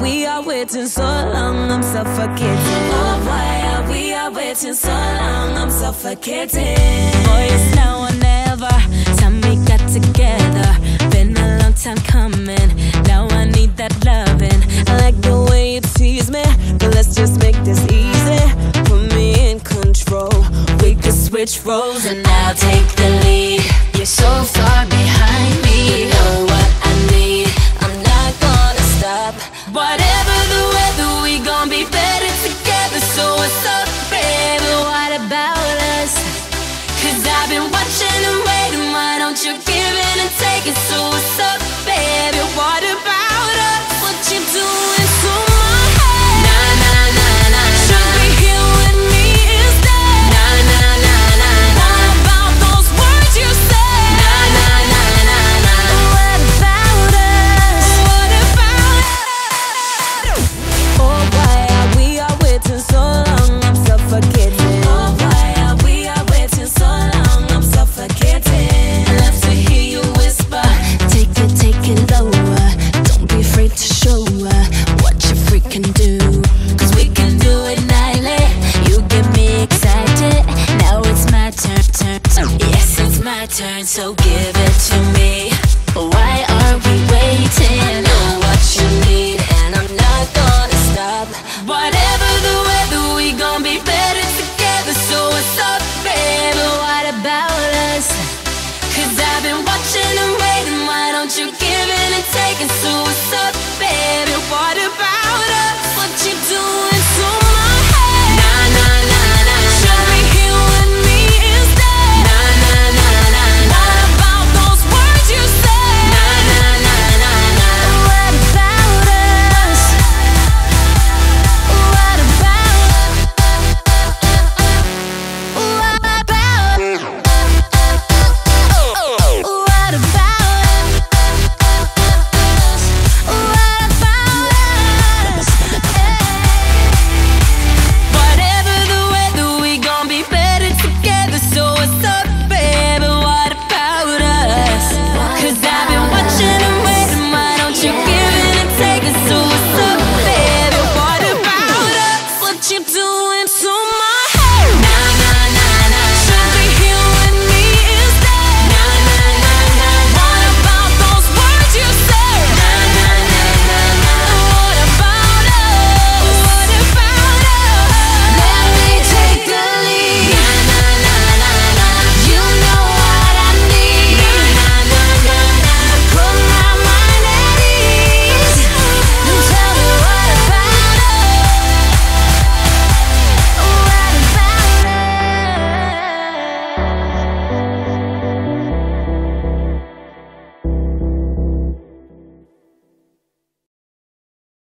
we are waiting so long? I'm suffocating. Oh, why are we are waiting so long? I'm suffocating. Boy, it's now or never. Time we got together. Been a long time coming. Now I need that loving. I like the way you tease me, but let's just make this easy. Put me in control. We could switch roles and I'll take the lead. You're so far behind me. You know what I need. I'm not gonna stop. Whatever the weather, we gon' be better together. So what's up, baby? What about us? Cause I've been watching and waiting. Why don't you give in and take it? So what's up, baby? What about us? What you doing to my head? Nah, nah, nah, nah. Should be here with me instead. Nah, nah, nah, nah. What about those words you said? Nah, nah, nah, nah, nah. What about us? What about us? Oh, why are we are waiting so long? I'm suffocating. Oh, why are we are waiting so long? I'm suffocating. I love to hear you whisper. Take it lower. Don't be afraid to show what you freaking do. Cause we can do it nightly. You get me excited. Now it's my turn. Yes, it's my turn, so give it to me. Why are we waiting? I know what you need, and I'm not gonna stop. Whatever the weather, we gon' be better together. So what's up, baby? What about us? Cause I've been watching and waiting. Why don't you give in and take it? So what's up, baby? What about